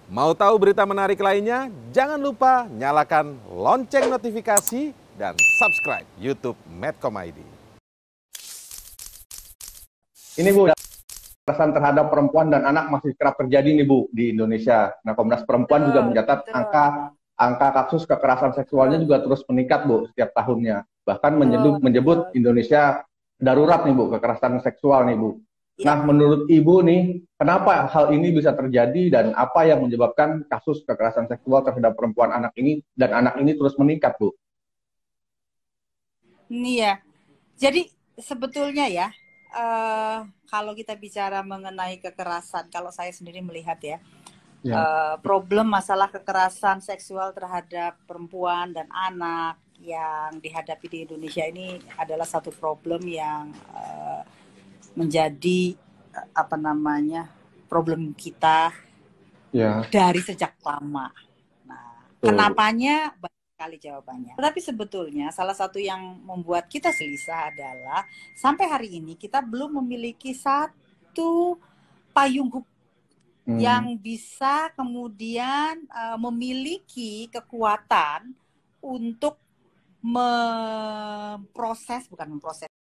Mau tahu berita menarik lainnya? Jangan lupa nyalakan lonceng notifikasi dan subscribe YouTube Medcom ID. Ini Bu, kekerasan terhadap perempuan dan anak masih kerap terjadi nih Bu di Indonesia. Nah, Komnas Perempuan juga mencatat angka kasus kekerasan seksualnya juga terus meningkat Bu setiap tahunnya. Bahkan menyebut Indonesia darurat nih Bu kekerasan seksual nih Bu. Nah, menurut Ibu nih, kenapa hal ini bisa terjadi dan apa yang menyebabkan kasus kekerasan seksual terhadap perempuan anak ini dan anak ini terus meningkat Bu? Ini ya, jadi sebetulnya ya, kalau kita bicara mengenai kekerasan, kalau saya sendiri melihat ya, problem masalah kekerasan seksual terhadap perempuan dan anak yang dihadapi di Indonesia ini adalah satu problem yang menjadi problem kita dari sejak lama. Nah, kenapanya banyak sekali jawabannya. Tapi sebetulnya salah satu yang membuat kita gelisah adalah sampai hari ini kita belum memiliki satu payung hukum yang bisa kemudian memiliki kekuatan untuk memproses, bukan memproses,